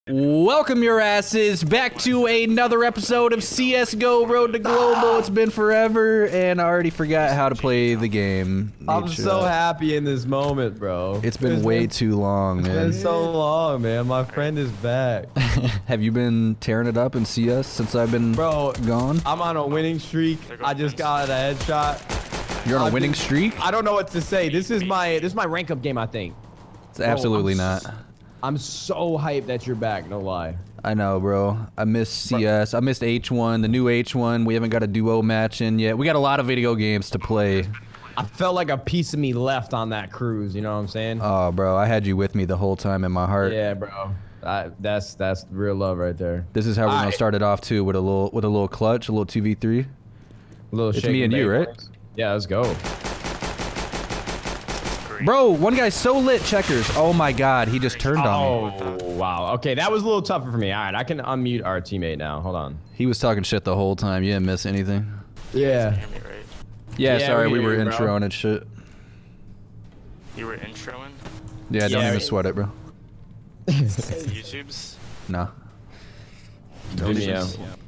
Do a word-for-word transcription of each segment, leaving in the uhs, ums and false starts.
Welcome your asses back to another episode of C S G O Road to Global. It's been forever and I already forgot how to play the game. I'm so happy in this moment, bro. It's been way too long, man. It's been so long, man. My friend is back. Have you been tearing it up in C S since I've been bro, gone? I'm on a winning streak. I just got a headshot. You're on a I've winning been, streak? I don't know what to say. This is my this is my rank up game, I think. It's absolutely bro, not. I'm so hyped that you're back, no lie. I know, bro. I missed C S. I missed H one, the new H one. We haven't got a duo match in yet. We got a lot of video games to play. I felt like a piece of me left on that cruise, you know what I'm saying? Oh, bro. I had you with me the whole time in my heart. Yeah, bro. I, that's that's real love right there. This is how we're All gonna right. start it off too, with a little with a little clutch, a little two v three. A little It's shake me and you, bake. right? Yeah, let's go. Bro, one guy's so lit. Checkers. Oh my god, he just turned on me. Oh, wow. Okay, that was a little tougher for me. All right, I can unmute our teammate now. Hold on. He was talking shit the whole time. You didn't miss anything. Yeah. Yeah, Yeah, sorry, we we were hear you, bro. introing and shit. You were introing? Yeah, don't Yeah, even we- sweat it, bro. YouTube's? No. Vimeo.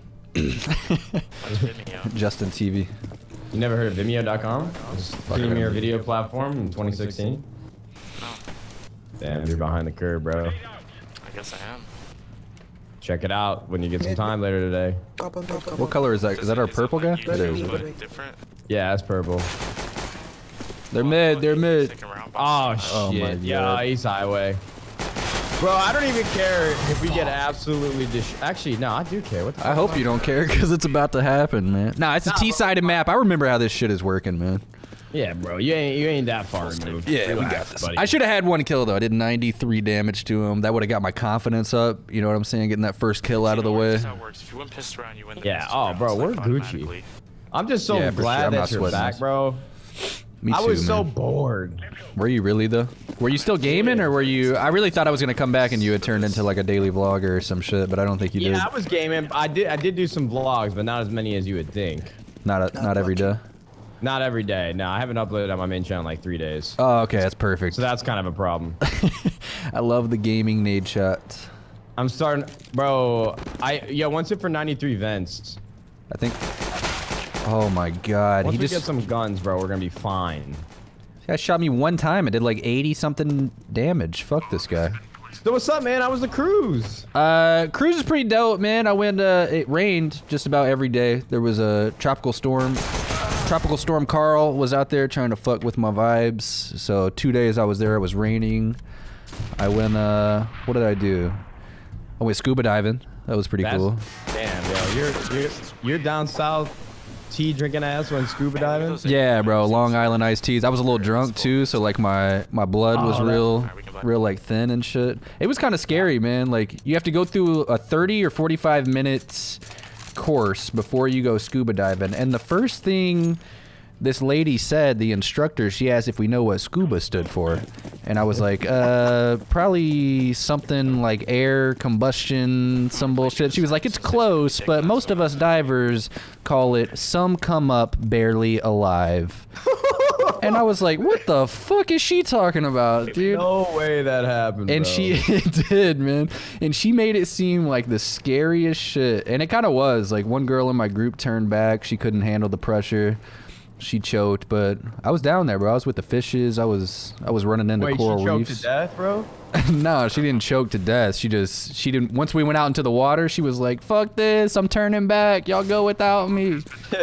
What's Vimeo? Justin T V. You never heard of Vimeo dot com? It's a premier video platform in twenty sixteen. No. Damn, you're behind the curve, bro. I guess I am. Check it out when you get some time later today. What color is that? Is that our purple guy? It is. But different? Yeah, that's purple. They're mid, they're mid. Sticking around Oh, by- shit. Oh, my Yeah, God. East Highway. Bro, I don't even care if we get absolutely dis- Actually, no, I do care. What the I hope you don't care, because it's about to happen, man. Nah, it's a Nah, T-sided map. I remember how this shit is working, man. Yeah, bro, you ain't you ain't that far removed. Relax, buddy. I should have had one kill, though. I did ninety-three damage to him. That would have got my confidence up. You know what I'm saying? Getting that first kill out of the way. That's how it works. If you win pistol round, you win the Yeah, pistol oh, round, bro, so, we're like, Gucci. automatically. I'm just so Yeah, for sure. glad I'm that not you're sweating back, this. bro. Me I too, was so man. bored. Were you really, though? Were you still gaming, or were you... I really thought I was going to come back and you had turned into, like, a daily vlogger or some shit, but I don't think you did. Yeah, I was gaming. I did I did do some vlogs, but not as many as you would think. Not, a, not every day. Not every day. No, I haven't uploaded on my main channel in like three days. Oh, okay. That's perfect. So that's kind of a problem. I love the gaming nade shot. I'm starting, bro. I yeah, once it for ninety-three vents. I think... Oh, my God. Once he we just... get some guns, bro, we're gonna be fine. This guy shot me one time. It did, like, eighty-something damage. Fuck this guy. So what's up, man? I was the cruise. Uh, cruise is pretty dope, man. I went, uh, it rained just about every day. There was a tropical storm. Tropical Storm Carl was out there trying to fuck with my vibes. So two days I was there, it was raining. I went, uh, what did I do? I went scuba diving. That was pretty That's- cool. Damn, yo, you're you're you're down south, tea drinking ass when scuba diving. Yeah, bro, Long Island iced teas. I was a little drunk too, so like my, my blood was Oh, that- real, real like thin and shit. It was kind of scary, man. Like you have to go through a thirty or forty-five minutes course before you go scuba diving. And the first thing this lady said, the instructor, she asked if we know what scuba stood for. And I was like, uh, probably something like air combustion, some bullshit. She was like, it's close, but most of us divers call it some come up barely alive. And I was like, what the fuck is she talking about, dude? No way that happened. And bro. she it did, man. And she made it seem like the scariest shit. And it kind of was. Like, one girl in my group turned back. She couldn't handle the pressure. She choked, but I was down there, bro. I was with the fishes. I was I was running into Wait, coral she choked reefs. to death, bro? No, she didn't choke to death. She just she didn't once we went out into the water, she was like, fuck this, I'm turning back. Y'all go without me.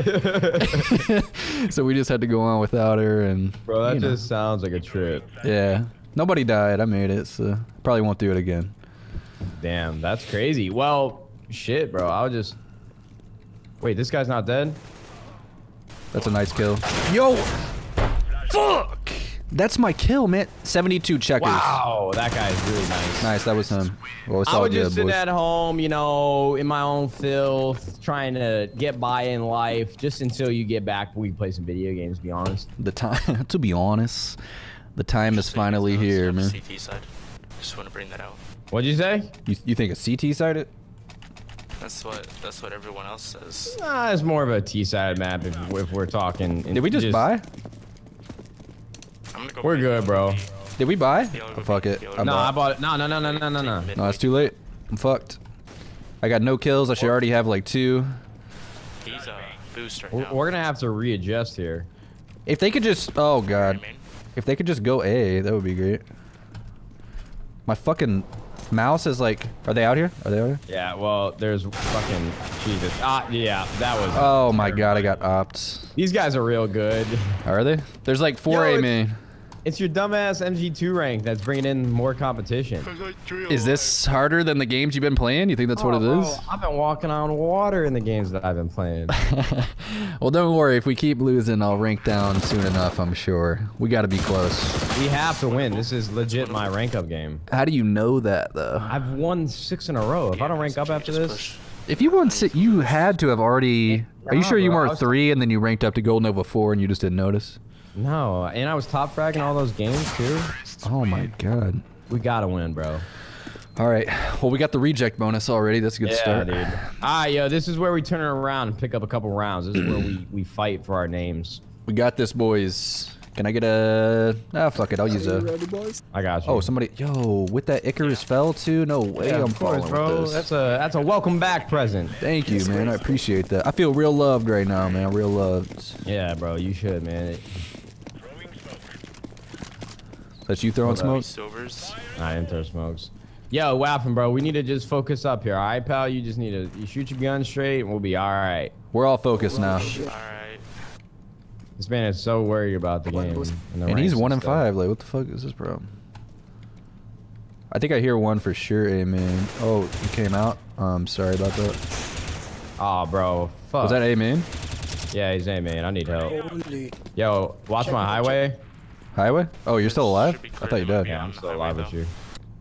So we just had to go on without her, and Bro, that you know. just sounds like a trip. Yeah. Nobody died. I made it, so probably won't do it again. Damn, that's crazy. Well, shit, bro. I was just. Wait, this guy's not dead? That's a nice kill. Yo! Fuck! That's my kill, man. seventy-two checkers. Wow, that guy's really nice. Nice, that was him. Well, it's I all was good, just sitting boys. at home, you know, in my own filth, trying to get by in life, just until you get back, we can play some video games, to be honest. The time, to be honest, the time is finally here, man. C T side. Just want to bring that out. What'd you say? You, you think a C T sided? That's what that's what everyone else says. Nah, it's more of a T-side map if, if we're talking. Did we just, buy? I'm gonna go We're bring good, it. bro. Did we buy? Yellow Oh, fuck it. yellow I No, bought. I bought it. No, no, no, no, no, no, no. No, it's too late. I'm fucked. I got no kills. I should already have like two. He's a booster We're, now. we're gonna have to readjust here. If they could just, oh god, I mean, if they could just go A, that would be great. My fucking mouse is like, are they out here? Are they out here? Yeah, well, there's fucking Jesus. Ah, yeah, that was. Oh my god, I got opt. These guys are real good. Are they? There's like four Yo, A it's- main. It's your dumbass M G two rank that's bringing in more competition. Is this harder than the games you've been playing? You think that's what it Oh, is? bro, I've been walking on water in the games that I've been playing. Well, don't worry. If we keep losing, I'll rank down soon enough, I'm sure. We got to be close. We have to win. This is legit my rank up game. How do you know that, though? I've won six in a row. If I don't rank up after just this, push. If you won six, you had to have already... Are you Nah, sure you bro, I weren't was- three and then you ranked up to Gold Nova four and you just didn't notice? no. And I was top fragging all those games too. Oh my god. We gotta win, bro. All right. Well, we got the reject bonus already. That's a good Yeah, start. dude. Ah, yo, this is where we turn it around and pick up a couple rounds. This is where we, we fight for our names. We got this, boys. Can I get a... Ah, fuck it. I'll use a... I got you. Oh, somebody... Yo, with that Icarus fell too? No way yeah, I'm of course, falling bro. with this. That's a that's a welcome back present. Thank you, man. I appreciate that. I feel real loved right now, man. Real loved. Yeah, bro. You should, man. That's you throwing smoke? Silvers. I didn't throw smokes. Yo, Waffen, bro. We need to just focus up here. All right, pal. You just need to you shoot your gun straight, and we'll be all right. We're all focused now. Alright. This man is so worried about the game. And, the And he's ranks one and stuff. five. Like, what the fuck is this problem? I think I hear one for sure, A main. Oh, he came out. Um, sorry about that. Oh, bro. Fuck. Was that A main? Yeah, he's A, man. I need help. Only. Yo, watch my highway. Highway? Oh, you're still alive? Should be I thought you clear. died. Yeah, I'm still alive with you.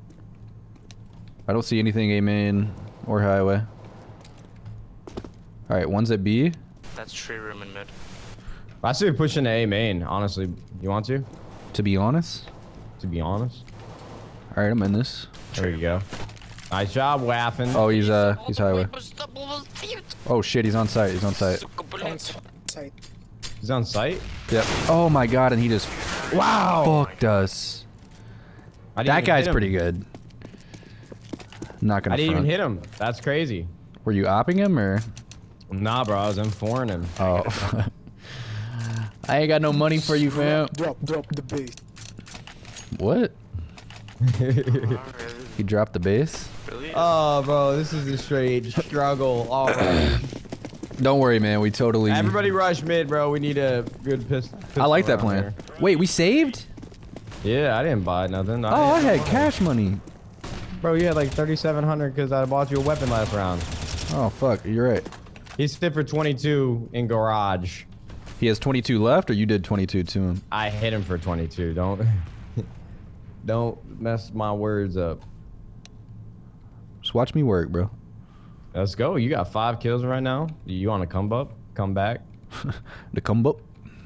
I don't see anything A main or highway. All right, one's at B. That's tree room in mid. I see we pushing to A main. Honestly, you want to? To be honest. To be honest. All right, I'm in this. There you go. Nice job, Waffen. Oh, he's uh, he's highway. Oh shit, he's on site. He's on site. Side. He's on site. Yep. Oh my god, and he just Wow. fucked us. I didn't That even guy's hit him. pretty good. Not gonna I didn't front. even hit him. That's crazy. Were you opping him or? Nah, bro. I was M four in him. Oh. I ain't got no money for you, fam. Drop, drop the base. What? Alright. He dropped the base? Really? Oh, bro. This is a straight struggle. All right. Don't worry, man. We totally. Everybody rush mid, bro. We need a good pistol. I like that pistol plan. around Wait, we saved? here. Yeah, I didn't buy nothing. Oh, I didn't had buy- cash money. Bro, you had like thirty-seven hundred because I bought you a weapon last round. Oh fuck, you're right. He's fit for twenty-two in garage. He has twenty-two left, or you did twenty-two to him? I hit him for twenty-two. Don't don't mess my words up. Just watch me work, bro. Let's go. You got five kills right now. You want to come up? Come back? The combo.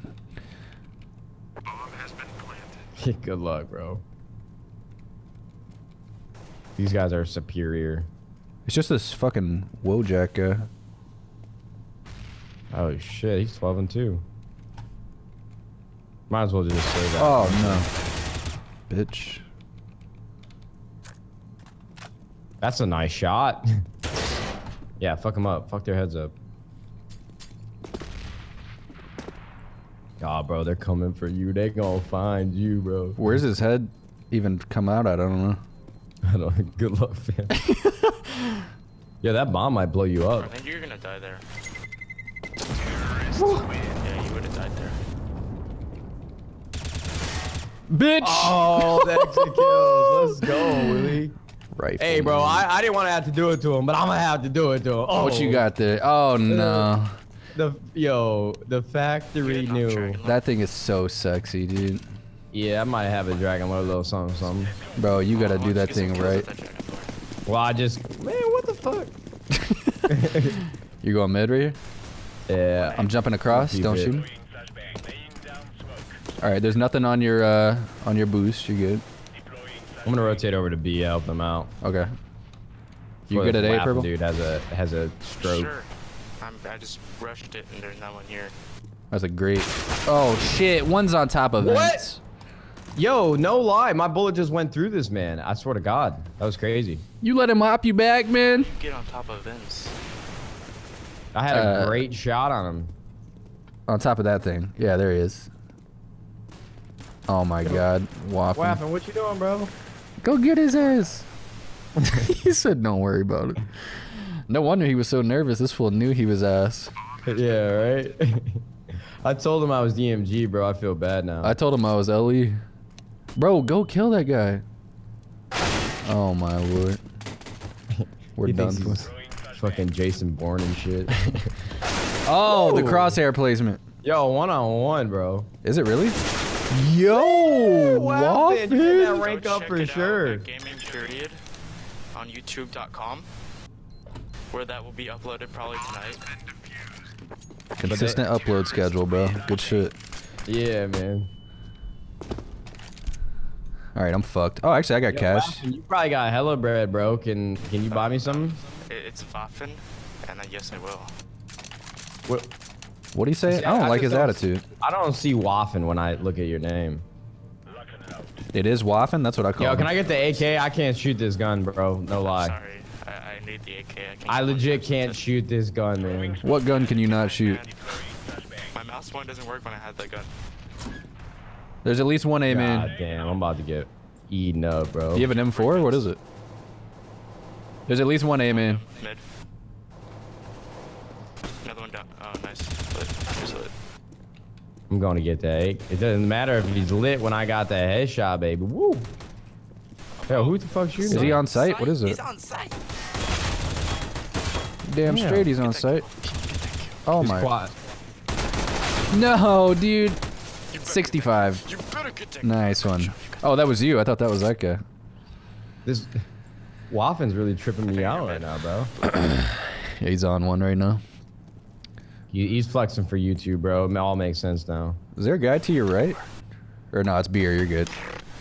Good luck, bro. These guys are superior. It's just this fucking Wojak guy. Oh shit, he's twelve and two. Might as well just say that. Oh no, bitch. That's a nice shot. Yeah, fuck them up. Fuck their heads up. God, bro, they're coming for you. They gonna find you, bro. Where's his head even come out at? I don't know. I don't. Good luck, fam. Yeah, that bomb might blow you I up. think you're gonna die there. Yeah, you would have died there. Bitch! Oh, the exit kills. Let's go, Willie. Right. Hey, bro, I, I didn't want to have to do it to him, but I'm gonna have to do it to him. Oh, What you got there? Oh no. The yo, the factory Get it, knew. Dragon Lord. That thing is so sexy, dude. Yeah, I might have a dragon lord, a little something, something. Bro, you gotta Oh, do that get some thing kills right. with that Dragon Lord. Well, I just, man, what the fuck? You going mid right here? Yeah, I'm jumping across. Keep Don't it. shoot me. All right, there's nothing on your uh on your boost. You good? I'm gonna rotate over to B, help them out. Okay. You Before good at this A, Waffen purple? Dude has a has a stroke. Sure. I'm, I just rushed it and there's no one here. That's a great. Oh shit! One's on top of What? Vince. Yo, no lie, my bullet just went through this man. I swear to God, that was crazy. You let him hop you back, man. Get on top of Vince. I had a Uh, great shot on him. On top of that thing. Yeah, there he is. Oh my God, Waffen. What happened? What you doing, bro? Go get his ass. He said, "Don't worry about it." No wonder he was so nervous. This fool knew he was ass. Yeah, right. I told him I was D M G, bro. I feel bad now. I told him I was L E. Bro, go kill that guy. Oh my lord. We're He done. thinks he's fucking Jason Bourne and shit. Oh, the Whoa. crosshair placement. Yo, one on one, bro. Is it really? Yo, What happened? Get that Waffen. rank Go up check for it out sure. at Gaming Period on YouTube dot com, where that will be uploaded probably tonight. Consistent upload schedule, bro. Good shit. Yeah, man. All right, I'm fucked. Oh, actually, I got Yo, cash. Waffen, you probably got hella bread, bro. Can Can you buy me some? It, it's Waffen, and I yes I will. What? What do you say? See, I don't I like just his don't- attitude. I don't see Waffen when I look at your name. It is Waffen. That's what I call Yo, him. can I get the A K? I can't shoot this gun, bro. No lie. Sorry, I, I need the A K. I, can't I get one legit touch can't with it. shoot this gun, man. What gun can you not shoot? My mouse point doesn't work when I had that gun. There's at least one A, God man. damn, I'm about to get eaten up, bro. You have an M four? What is it? There's at least one A, man. Mid. Another one down. Oh, nice. Lit. Here's lit. I'm going to get that. A K. It doesn't matter if he's lit when I got that headshot, baby. Woo. Yo, who the fuck shooting? Is he at? on site? What is it? He's on site. Damn Yeah. straight he's on site. Oh He's my. quiet. No, dude. You better- sixty-five. You better get that. Nice one. Oh, that was you. I thought that was that guy. This Waffen's really tripping me out right now, bro. Yeah, he's on one right now. He, he's flexing for you too, bro. It all makes sense now. Is there a guy to your right? Or no, it's beer. You're good.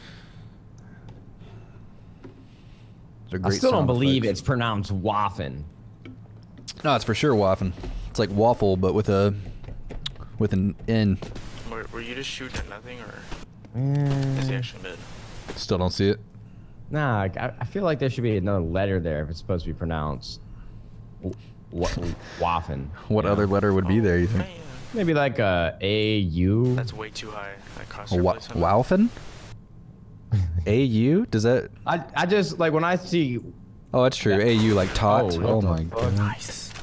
They're I great still don't sound believe effects. it's pronounced Waffen. No, it's for sure Waffen. It's like waffle, but with a with an N. Were, were you just shooting at nothing, or Mm. is he actually mid? Still don't see it. Nah, I, I feel like there should be another letter there if it's supposed to be pronounced w- wa- Waffen. What you other know? letter would be there? You think? Man, Maybe like a A U. that's way too high. That cost A wa- Waufen? A U? Does that? I I just like when I see. Oh, that's true. A U like tot. Oh, Oh, what the my fuck? god. Nice.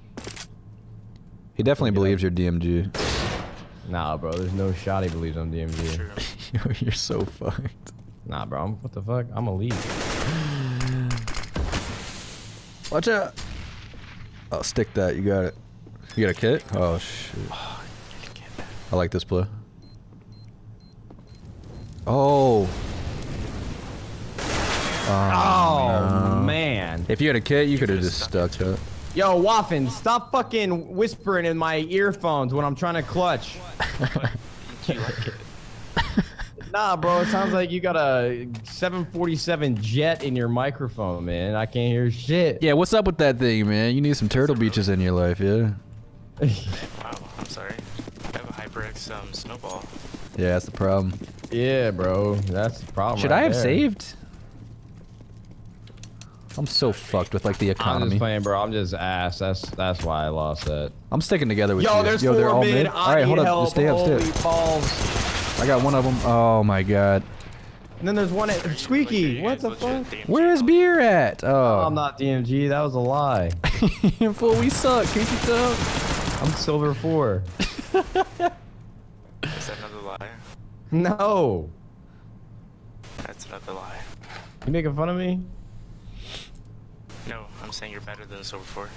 He definitely believes you're D M G. Nah, bro. There's no shot he believes I'm D M G. True. Yo, you're so fucked. Nah, bro. I'm, what the fuck? I'm a lead. Watch out. Oh, stick that. You got it. You got a kit? Oh shit. Oh, you can get that. I like this play. Oh. Oh man. If you had a kit, you could have could've just stuck stuck that. Yo, Waffen, stop fucking whispering in my earphones when I'm trying to clutch. Do you like it? Nah, bro. It sounds like you got a seven forty-seven jet in your microphone, man. I can't hear shit. Yeah, what's up with that thing, man? You need some turtle beaches in your life, yeah? Wow, I'm sorry. I have a HyperX um, snowball. Yeah, that's the problem. Yeah, bro. That's the problem. Should right I have there. saved? I'm so fucked with like the I'm just economy. playing, bro. I'm just ass. That's that's why I lost that. I'm sticking together with Yo, you. there's Yo, they're four all mid. mid. I All right, need hold up. help. Just stay up, stay Holy up. balls. I got one of them. Oh my god. And then there's one at Squeaky. What the fuck? Where is beer at? Oh. I'm not D M G. That was a lie. Fool, we suck. Can't you tell? I'm silver four. Is that another lie? No. That's another lie. You making fun of me? No, I'm saying you're better than Silver four.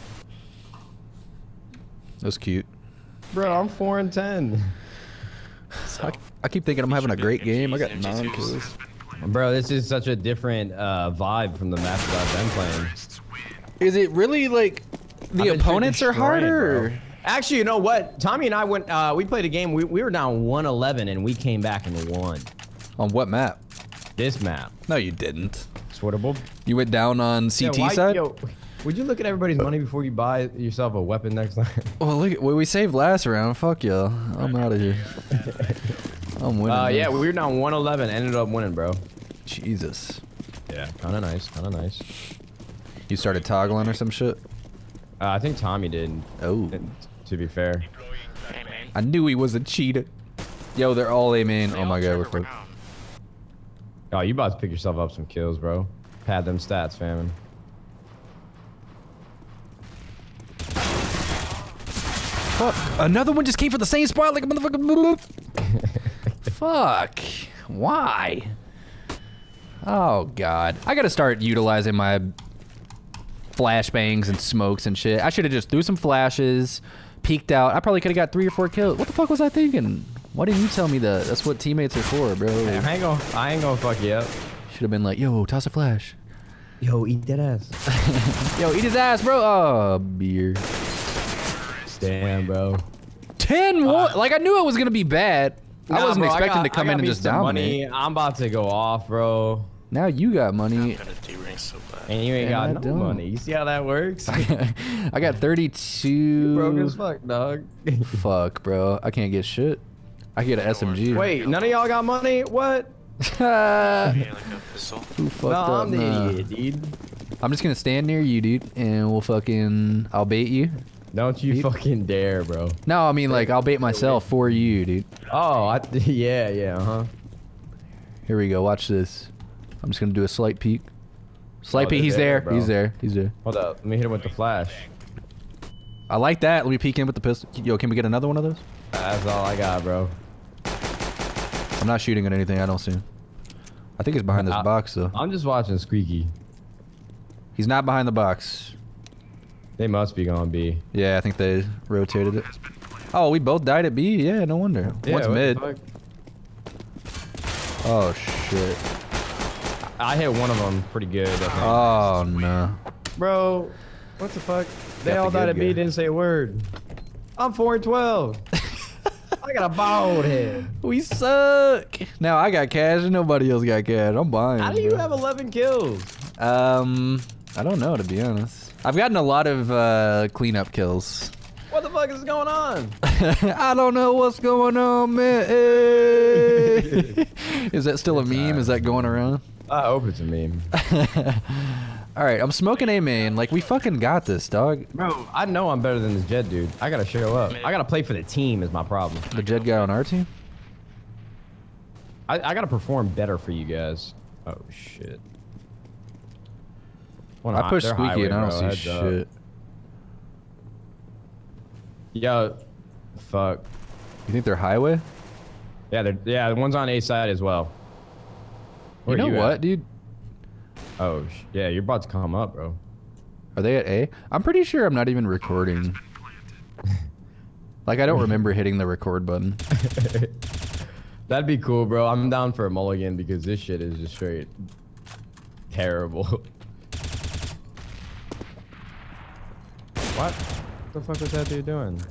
That's cute. Bro, I'm four and ten. So, I, I keep thinking I'm having a great game. I got M G nine twos. kills. Bro, this is such a different uh, vibe from the match that I've been playing. Is it really like the I've been opponents are destroying, harder? bro. Actually, you know what? Tommy and I went. Uh, we played a game. We, we were down one eleven and we came back and won. On what map? This map. No, you didn't. Sweatable. You went down on C T Yeah, why- side? Yo, would you look at everybody's money before you buy yourself a weapon next time? Well, look at what we saved last round. Fuck y'all. I'm out of here. I'm winning. Uh, yeah, this. we were down one eleven. Ended up winning, bro. Jesus. Yeah, kind of nice. Kind of nice. You started toggling or some shit? Uh, I think Tommy did. Oh. To be fair. Hey, man. I knew he was a cheater. Yo, they're all A main. Oh my god, we're fucked. Oh, you about to pick yourself up some kills, bro. Pad them stats, fam. Fuck. Another one just came from the same spot like a motherfucker. Fuck. Why? Oh god. I gotta start utilizing my flashbangs and smokes and shit. I should have just threw some flashes, peeked out. I probably could have got three or four kills. What the fuck was I thinking? Why didn't you tell me that? That's what teammates are for, bro. Hey, I ain't gonna, I ain't gonna fuck you up. Should have been like, yo, toss a flash. Yo, eat that ass. Yo, eat his ass, bro. Oh, beer. Damn, bro. ten one. Uh, like I knew it was gonna be bad. I Nah, wasn't bro, expecting got, to come I got in and me just some dominate. money. I'm about to go off, bro. Now you got money. I'm gonna D-rank so bad. And you ain't And I got no don't. money. You see how that works? I got thirty-two. Broke as fuck, dog. Fuck, bro. I can't get shit. I get an S M G. Wait, none of y'all got money? What? Yeah, like a pistol. Who fucked No, up? I'm the Nah. idiot, dude. I'm just gonna stand near you, dude, and we'll fucking. I'll bait you. Don't you Beep. fucking dare, bro. No, I mean like I'll bait myself for you, dude. Oh, I, yeah, yeah, uh-huh. Here we go. Watch this. I'm just gonna do a slight peek. Slight Oh, peek. they're He's there, there. bro. He's there. He's there. Hold up. Let me hit him with the flash. I like that. Let me peek in with the pistol. Yo, can we get another one of those? That's all I got, bro. I'm not shooting at anything. I don't see him. I think he's behind this I- box though. I'm just watching Squeaky. He's not behind the box. They must be gonna be. Yeah, I think they rotated it. Oh, we both died at B? Yeah, no wonder. Yeah, One's what the mid. fuck? Oh, shit. I hit one of them pretty good, I think. Oh, no. Bro, what the fuck? They Got all the died good at me, guy. didn't say a word. I'm four and twelve. I got a bald head. We suck. Now I got cash and nobody else got cash. I'm buying. How do you bro. have eleven kills? Um, I don't know, to be honest. I've gotten a lot of uh, cleanup kills. What the fuck is going on? I don't know what's going on, man. Hey. Is that still a meme? Is that going around? I hope it's a meme. All right, I'm smoking a main. Like, we fucking got this, dog. Bro, I know I'm better than this Jed dude. I gotta show up. I gotta play for the team is my problem. The Jed guy on our team? I, I gotta perform better for you guys. Oh, shit. One I hi- push they're Squeaky highway, and I don't bro, see heads up. shit. Yo, fuck. You think they're highway? Yeah, they're yeah. The one's on A side as well. Where you are know you what, at? dude? Oh, sh yeah. You're about to come up, bro. Are they at A? I'm pretty sure I'm not even recording. Like, I don't remember hitting the record button. That'd be cool, bro. I'm down for a mulligan because this shit is just straight terrible. What? What the fuck was that dude doing?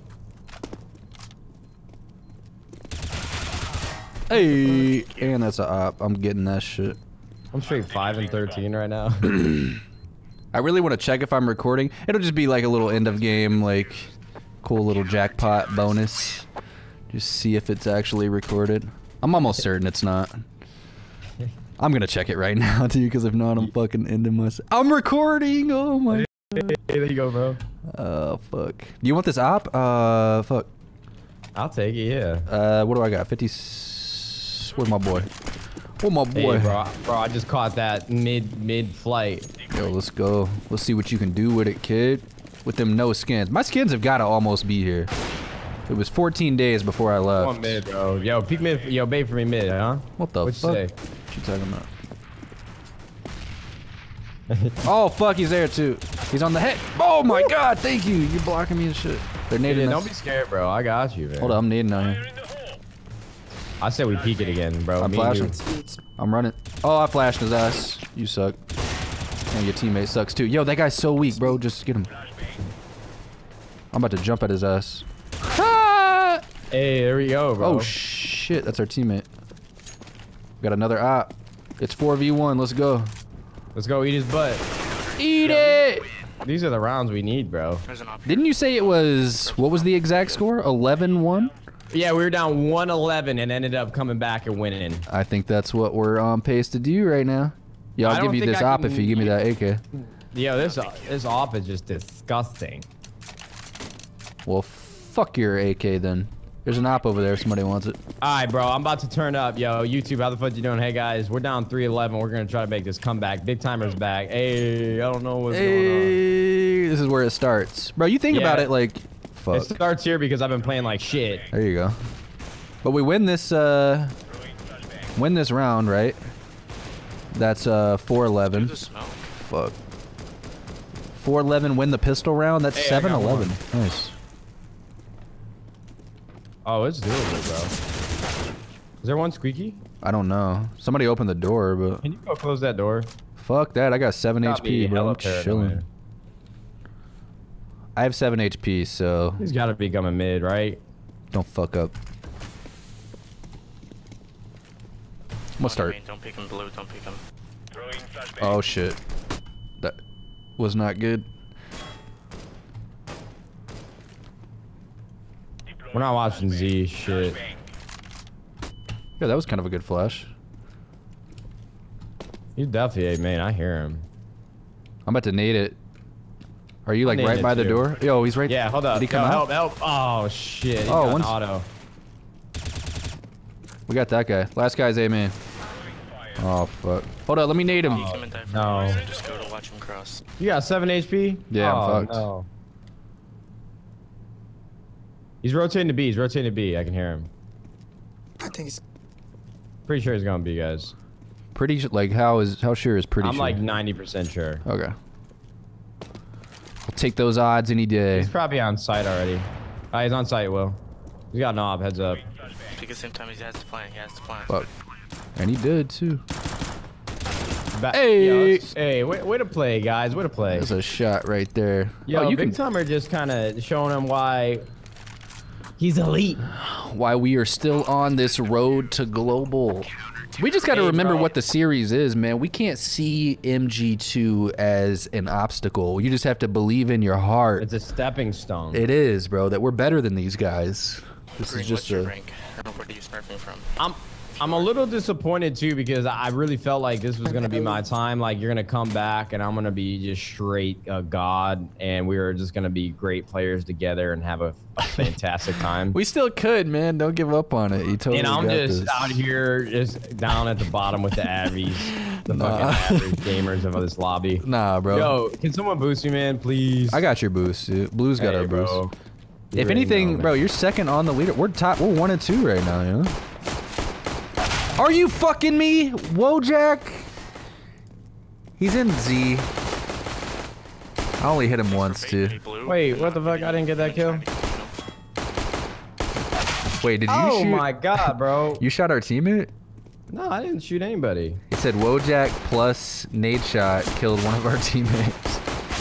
Hey, and that's a op. I'm getting that shit. I'm straight five and thirteen right now. I really want to check if I'm recording. It'll just be like a little end of game, like cool little jackpot bonus. Just see if it's actually recorded. I'm almost certain it's not. I'm gonna check it right now, too, because if not, I'm fucking ending myself. I'm recording. Oh my. Hey, there you go, bro. Oh fuck. Do you want this op? Uh, fuck. I'll take it, yeah. Uh, what do I got? fifty. Where's my boy? Where's my boy? Hey, bro, bro, I just caught that mid mid flight. Yo, let's go. Let's see what you can do with it, kid. With them no skins. My skins have got to almost be here. It was fourteen days before I left. Come on, mid, bro. Yo, peek mid. Yo, bait for me mid, huh? What the What'd you fuck? say? What you talking about? Oh, fuck, he's there too. He's on the head. Oh my god, thank you. You're blocking me and shit. They're Yeah, nading don't us. be scared, bro. I got you, man. Hold up, I'm nading on here. I said we peek it again, bro. I'm Me and you. flashing. I'm running. Oh, I flashed his ass. You suck. And your teammate sucks too. Yo, that guy's so weak, bro. Just get him. I'm about to jump at his ass. Ah! Hey, there we go, bro. Oh shit, that's our teammate. Got another op. It's four v one, let's go. Let's go eat his butt. Eat it! These are the rounds we need, bro. There's an op here. Didn't you say it was, what was the exact score? eleven one? Yeah, we were down one eleven and ended up coming back and winning. I think that's what we're on pace to do right now. Yeah, I I'll give don't you think this I op can- if you give me that A K. Yo, this this op is just disgusting. Well, fuck your A K then. There's an op over there if somebody wants it. All right, bro, I'm about to turn up. Yo, YouTube, how the fuck you doing? Hey, guys, we're down three eleven. We're going to try to make this comeback. Big Timer's back. Hey, I don't know what's going Hey, this is where it starts. Bro, you think Yeah. about it like, on. fuck. It starts here because I've been playing like shit. There you go. But we win this, uh, win this round, right? That's, uh, four Do eleven. the smoke. Fuck. four eleven win the pistol round. That's Hey, I seven got eleven. Nice. Oh, it's doable, bro. Is there one squeaky? I don't know. Somebody opened the door, but Can you go close that door? fuck that. I got seven Got H P, me bro. hella I'm paranoid. chilling. I have seven H P, so He's got to be coming mid, right? don't fuck up. I'm gonna start. Main, don't pick him blue. Don't pick him. Oh shit. That was not good. We're not watching Z shit. Yeah, that was kind of a good flash. He's definitely a main. I hear him. I'm about to nade it. Are you like I'm right nading by it the too. door? Yo, he's right. Yeah, hold up. Did he come Yo, out? help, help. Oh, shit. He Oh, got one's- auto. We got that guy. Last guy's A main. Oh fuck. Hold up, let me nade him. Peek him and die for no. no reason. Just go to watch him cross. You got seven H P? Yeah, I'm oh, fucked. No. He's rotating to B. He's rotating to B. I can hear him. I think it's Pretty sure he's gonna be, guys. Pretty sh- like how is how sure is pretty I'm sure? like ninety percent sure. Okay. I'll take those odds any day. He's probably on site already. Ah, he's on site, Will. He's got knob. Heads up. Pick at the same time he has to plan. He has to plan. Fuck. And he did too. Ba- Hey! Yo, it's- hey, way, way to play, guys. Way to play. There's a shot right there. Yo, oh, you Big can. Timer just kind of showing him why he's elite. Why we are still on this road to global. We just got to Hey, remember bro. what the series is, man. We can't see M G two as an obstacle. You just have to believe in your heart. It's a stepping stone. It is, bro, that we're better than these guys. This Green, is just what's your a. rank? Or where do you sniping from? I'm I'm a little disappointed too because I really felt like this was gonna be my time. Like you're gonna come back and I'm gonna be just straight uh, god, and we were just gonna be great players together and have a, a fantastic time. We still could, man. Don't give up on it. You totally and I'm got just this. out here, just down at the bottom with the Avies, the Nah. fucking average gamers of this lobby. Nah, bro. Yo, can someone boost me, man, please? I got your boost, dude. Blue's got Hey, our boost. bro. You If already anything, know, bro, man. you're second on the leader. We're top. We're one and two right now, you know. Are you fucking me, Wojak? He's in Z. I only hit him once, too. Hey, blue. Wait, what the fuck? I didn't get that kill. Wait, did you Oh shoot? my god, bro. You shot our teammate? No, I didn't shoot anybody. He said Wojak plus nade shot killed one of our teammates.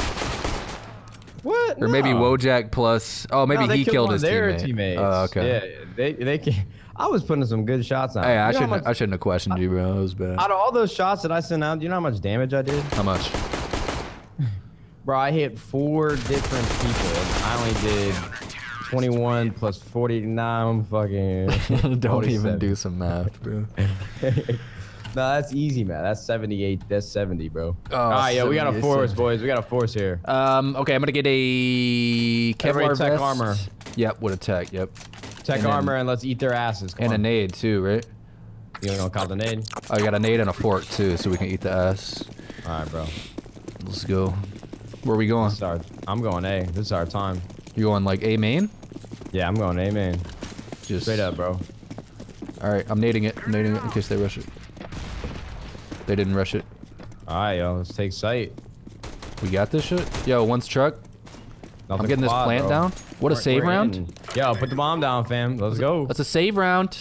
What? Or maybe No. Wojak plus. Oh, maybe No, they he killed one his of their teammate. teammates. Oh, okay. Yeah, they they can. I was putting some good shots out. Hey, I You know how shouldn't. much- I shouldn't have questioned you, bro. It was bad. Out of all those shots that I sent out, do you know how much damage I did? How much? Bro, I hit four different people. And I only did twenty-one plus forty-nine. Fucking. Don't even forty-seven. do some math, bro. No, that's easy, man. That's seventy-eight. That's seventy, bro. Oh, All right, yeah, we got a seventy-eight, force, seventy. boys. We got a force here. Um. Okay, I'm gonna get a Kevlar Everybody tech vest. armor. Yep, with a tech. Yep. Tech and then- armor, and let's eat their asses. Come And a on. nade too, right? You know, call the nade. I got a nade and a fork too, so we can eat the ass. All right, bro. Let's go. Where are we going? This is our, I'm going A. This is our time. You going like A main? Yeah, I'm going A, man. Just Straight up, bro. All right, I'm nading it. I'm nading it in case they rush it. They didn't rush it. All right, yo, let's take sight. We got this shit. Yo, one's truck. I'm Nothing getting this quad, plant bro. down. What a We're- save we're round. in. Yo, put the bomb down, fam. Let's go. That's a save round.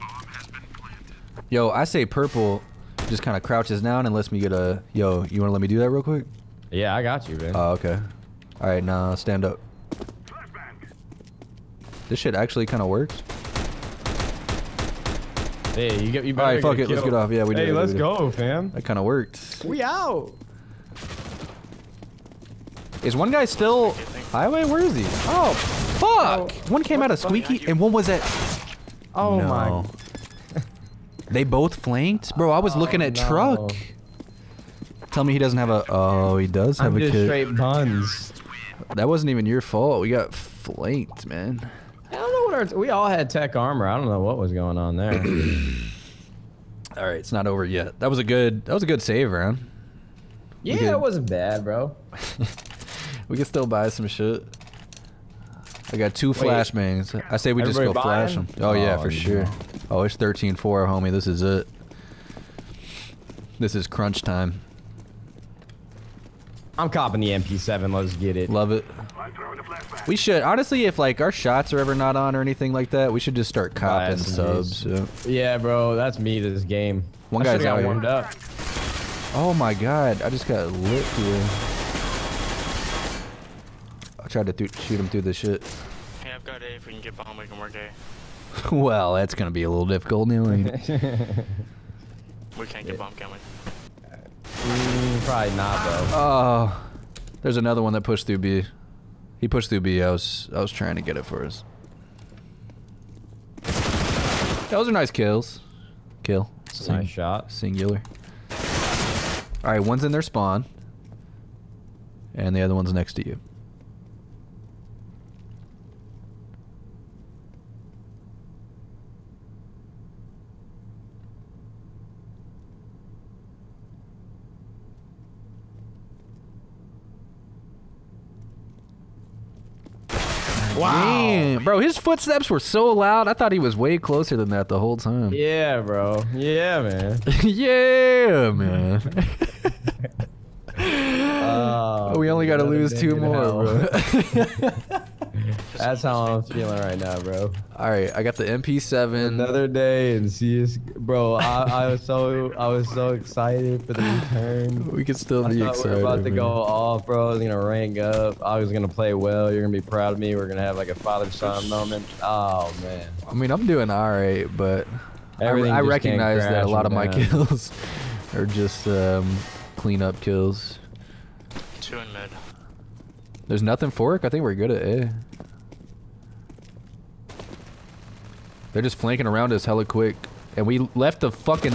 Yo, I say purple just kind of crouches down and lets me get a. Yo, you want to let me do that real quick? Yeah, I got you, man. Oh, okay. All right, now stand up. This shit actually kind of works. Hey, you get you All better right, get fuck a it. Let's kill. get off. Yeah, we did. Hey, we let's did. go, fam. That kind of worked. We out. Is one guy still highway? Where is he? Oh, fuck! One came out of fuck? squeaky, and one was at Oh no. my. They both flanked? Bro, I was looking Oh, at no. truck. Tell me he doesn't have a... Oh, he does have I'm a just kid. straight buns. That wasn't even your fault. We got flanked, man. I don't know what our... We all had tech armor. I don't know what was going on there. All right, it's not over yet. That was a good... That was a good save round. Yeah, could- it wasn't bad, bro. We can still buy some shit. I got two Wait. flashbangs. I say we just go Everybody flash buying? them. Oh, yeah, Oh, for sure. no. Oh, it's thirteen four, homie. This is it. This is crunch time. I'm copping the M P seven. Let's get it. Love it. We should, honestly, if like our shots are ever not on or anything like that, we should just start copping S M subs. Gs. Yeah. Yeah, bro. That's me this game. One I guy's should've got out here. warmed up. Oh my god, I just got lit here. I tried to th shoot him through the shit. Hey, I've got A. If we can get bomb, we can work A. Well, that's gonna be a little difficult, Neil. We can't get bomb, can we? Mm, probably not, though. Oh, there's another one that pushed through B. He pushed through B. I was I was trying to get it for us. Those are nice kills. Kill. It's a nice shot. Singular. All right, one's in their spawn, and the other one's next to you. Wow. Damn, bro, his footsteps were so loud. I thought he was way closer than that the whole time. Yeah, bro. Yeah, man. Yeah, man. Oh, we only got to another lose day two in more, hell. bro. That's how I'm feeling right now, bro. All right, I got the M P seven. Another day and C S, bro. I, I was so I was so excited for the return. We could still I be thought excited. we were about to man. go off, bro. I was gonna rank up. I was gonna play well. You're gonna be proud of me. We're gonna have like a father-son moment. Oh man. I mean, I'm doing all right, but I, Everything I just recognize came that a lot of my crashing down. kills are just um, cleanup kills. Two in mid. There's nothing fork. I think we're good at A. They're just flanking around us hella quick, and we left the fucking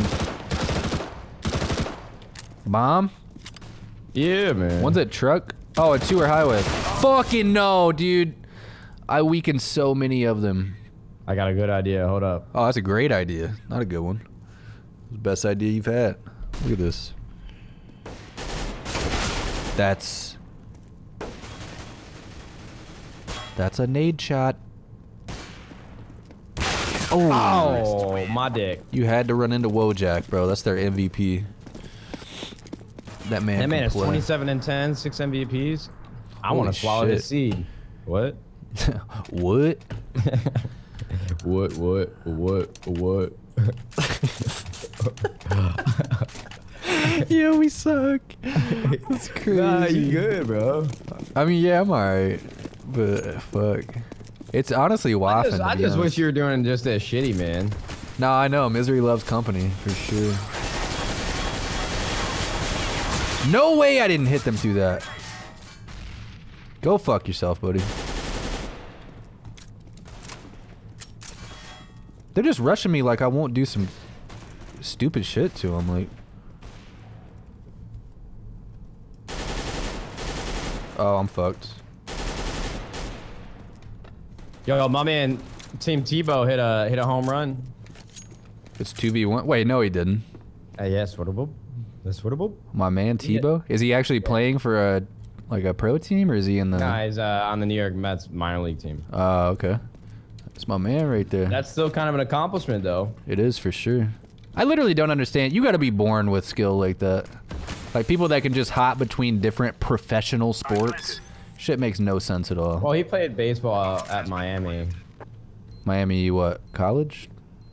bomb. Yeah, man. One's at truck. Oh, and two are highway. Fucking no, dude. I weakened so many of them. I got a good idea. Hold up. Oh, that's a great idea. Not a good one. The best idea you've had. Look at this. That's... That's a nade shot. Oh, Oh, my dick. you had to run into Wojak, bro. That's their M V P. That man. That man can is play. twenty-seven and ten, six M V Ps. I want Holy to swallow his shit. seed. What? What? What? What? What? What? Yeah, we suck. That's crazy. Nah, you good, bro. I mean, yeah, I'm alright, but fuck. It's honestly I waffling. just, to I be just wish honest. you were doing just as shitty, man. No, I know. Misery loves company, for sure. No way I didn't hit them through that. Go fuck yourself, buddy. They're just rushing me like I won't do some stupid shit to them. Like, oh, I'm fucked. Yo, my man, Team Tebow hit a hit a home run. It's two v one. Wait, no, he didn't. Uh, yes, whatable. That's whatable. My man Yeah. Tebow. Is he actually playing for a like a pro team, or is he in the? Nah, he's uh, on the New York Mets minor league team. Oh, okay. That's my man right there. That's still kind of an accomplishment, though. It is for sure. I literally don't understand. You got to be born with skill like that. Like people that can just hop between different professional sports. Shit makes no sense at all. Well, he played baseball at Miami, Miami, what, college?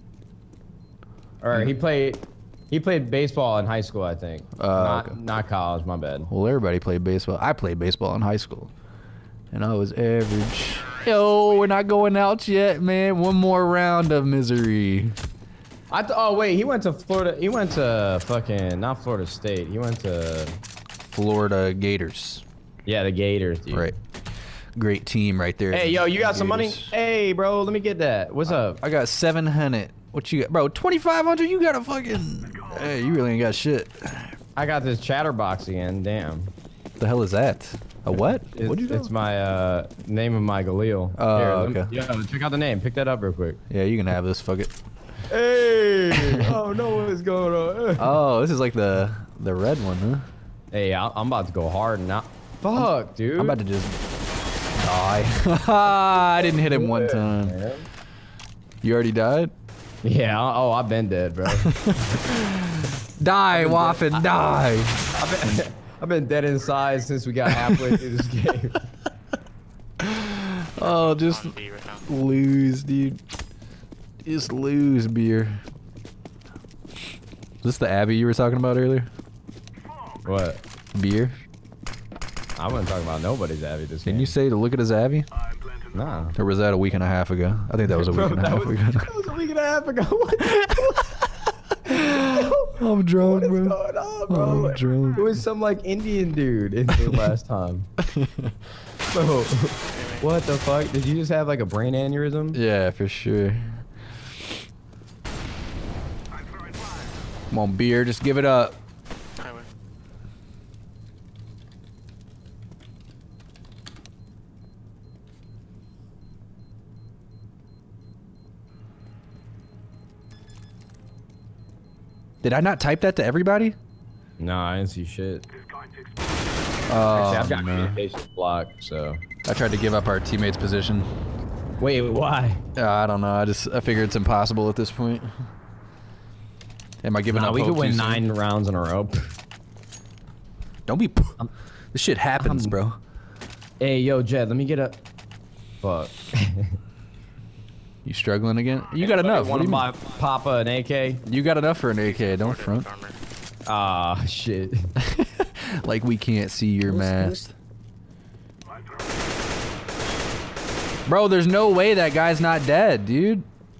or he played he played baseball in high school, I think. Uh, not okay. not college. My bad. Well, everybody played baseball. I played baseball in high school. And I was average. Yo, we're not going out yet, man. One more round of misery. I th oh wait, he went to Florida. He went to fucking not Florida State. He went to Florida Gators. yeah the Gators, dude. Right. great team right there. Hey, yo, you got some money? Gators. Hey, bro, let me get that. What's up? I got seven hundred. What you got, bro? twenty-five hundred. You got a fucking. Hey, you really ain't got shit. I got this chatterbox again. Damn. What the hell is that? A what? It's, What you it's doing? my uh, name of my Galil. Oh, Here, let me- okay. Yeah, check out the name. Pick that up real quick. Yeah, you can have this. Fuck it. Hey! Oh no, what's going on? Oh, this is like the the red one, huh? Hey, I, I'm about to go hard now. Fuck, dude. I'm about to just die. I didn't hit him one time. Man. You already died? Yeah. Oh, I've been dead, bro. Die, Waffen, die. I've been, I've been dead inside since we got halfway through this game. Oh, just On B right now. lose, dude. Just lose, beer. Is this the Abby you were talking about earlier? What? Beer? I wasn't talking about nobody's Abby this Didn't game. you say to look at his Abby? Nah. Or was that a week and a half ago? I think that was a week Bro, and a that half was, ago. that was a week and a half ago. What the I'm drunk, What is bro. going on, bro? I'm drunk. It was some like Indian dude in the last time. Bro, what the fuck? Did you just have like a brain aneurysm? Yeah, for sure. Come on, beer, just give it up. Highway. Did I not type that to everybody? No, I didn't see shit. Oh, Actually, I've got no. communications blocked, so. I tried to give up our teammate's position. Wait, why? Uh, I don't know. I just I figured it's impossible at this point. Am I giving Nah, up? we hope could win too soon? nine rounds in a row. Don't be. This shit happens, I'm- bro. Hey, yo, Jed, let me get a. Fuck. You struggling again? You got enough. What Want do to you, mean? buy Papa an A K? You got enough for an A K. Don't front. Armor. Ah, shit. Like we can't see your Boost, mask. boost. Bro, there's no way that guy's not dead, dude.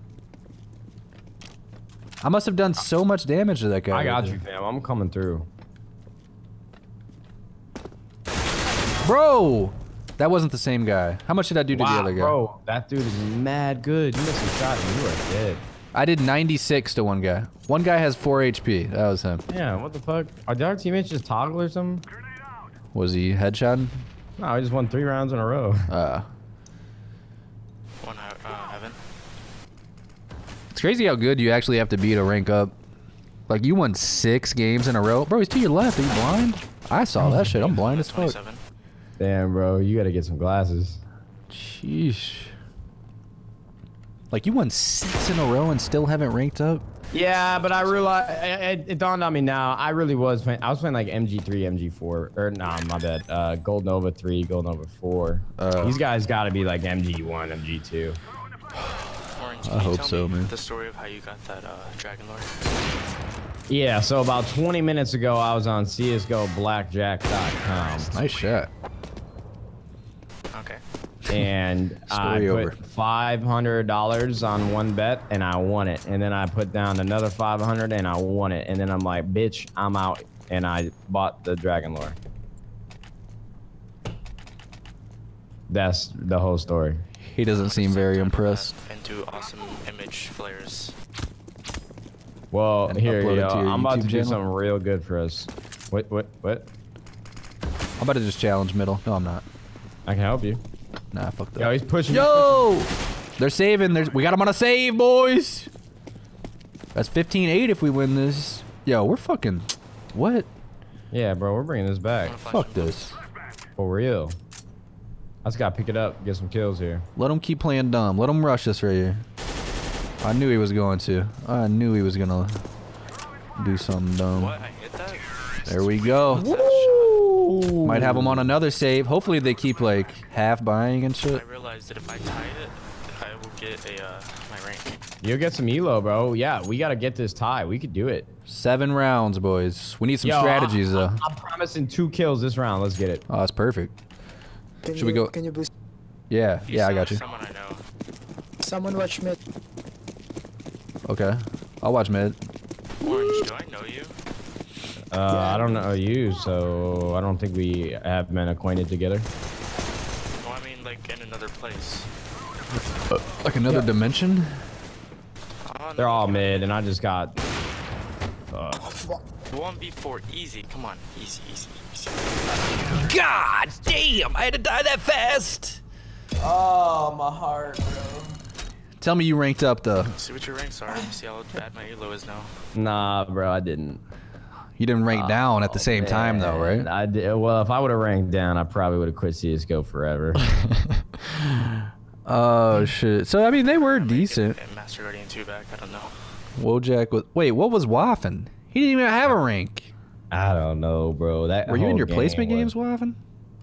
I must have done so much damage to that guy. I got right you, fam. I'm coming through. there. Bro! That wasn't the same guy. How much did I do to Wow, the other guy? bro, that dude is mad good. You missed a shot and you are dead. I did ninety-six to one guy. One guy has four H P. That was him. Yeah, what the fuck? Are our teammates just toggle or something? Was he headshot? No, I just won three rounds in a row. Uh, One uh, uh, heaven. it's crazy how good you actually have to be to rank up. Like, you won six games in a row. Bro, he's to your left. Are you blind? I saw that shit. I'm blind as fuck. twenty-seven. Damn, bro, you gotta get some glasses. Sheesh. Like, you won six in a row and still haven't ranked up? Yeah, but I realized it, it dawned on me now. I really was playing. I was playing like M G three, M G four, or nah, my bad. Uh, Gold Nova three, Gold Nova four. Uh. These guys got to be like M G one, M G two. Orange, I can you hope tell so, me man. The story of how you got that uh, Dragon Lord. Yeah, so about twenty minutes ago, I was on C S G O blackjack dot com. Nice shot. Okay. And I Story put over. five hundred dollars on one bet and I won it. And then I put down another five hundred and I won it. And then I'm like, bitch, I'm out. And I bought the Dragon Lore. That's the whole story. He doesn't seem very impressed. And do awesome image flares. Well, And here upload you it go. to your I'm about YouTube to do channel? something real good for us. What, what, what? I'm about to just challenge middle. No, I'm not. I can help you. Nah, fuck that. Yo, he's pushing. Yo! They're saving. There's, we got them on a save, boys. That's fifteen eight if we win this. Yo, we're fucking... What? Yeah, bro, we're bringing this back. I'm gonna flash Fuck him. this. For real. I just gotta pick it up, get some kills here. Let him keep playing dumb. Let him rush us right here. I knew he was going to. I knew he was gonna do something dumb. What? I hit that? There we go. Woo! Might have him on another save. Hopefully they keep like half buying and I shit. realized that if I tied it, I will get a uh, my rank. You'll get some elo, bro. Yeah, we gotta get this tie. We could do it. Seven rounds, boys. We need some Yo, strategies I, though. I, I'm promising two kills this round. Let's get it. Oh, that's perfect. Can Should you, we go- Can you boost? Yeah, You yeah, I saw got you. Someone I know. Someone watch mid. Okay, I'll watch mid. Orange, do I know you? Uh, I don't know you, so I don't think we have been acquainted together. Well, I mean, like in another place. Uh, like another Yeah. dimension? Oh, They're no, all come mid, and I just got. Uh, on. one v four, easy. Come on, easy, easy, easy. God damn! I had to die that fast! Oh, my heart, bro. Tell me you ranked up, though. See what your ranks are. See how bad my elo is now. nah, bro, I didn't. You didn't rank down at the same time, though, right? I did. Well, if I would have ranked down, I probably would have quit C S G O forever. Oh, shit. So, I mean, they were Get- decent. get Master Guardian two back. I don't know. Wojak was... Wait, what was Waffen? He didn't even have a rank. I don't know, bro. That Were you in whole your placement game games, was- Waffen?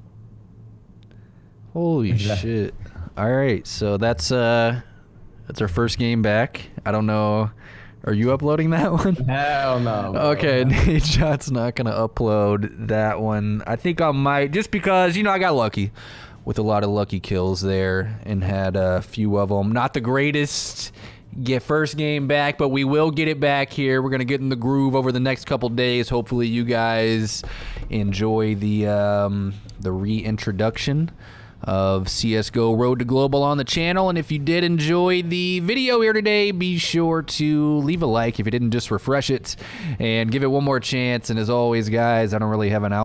Holy Yeah. shit. All right, so that's uh that's our first game back. I don't know. Are you uploading that one? Hell no. bro. Okay, Nate Shot's not gonna upload that one. I think I might, just because, you know, I got lucky with a lot of lucky kills there and had a few of them. Not the greatest get first game back, but we will get it back here. We're gonna get in the groove over the next couple days. Hopefully you guys enjoy the um, the reintroduction of C S G O Road to Global on the channel. And if you did enjoy the video here today, be sure to leave a like if you didn't, just refresh it and give it one more chance. And as always, guys, I don't really have an out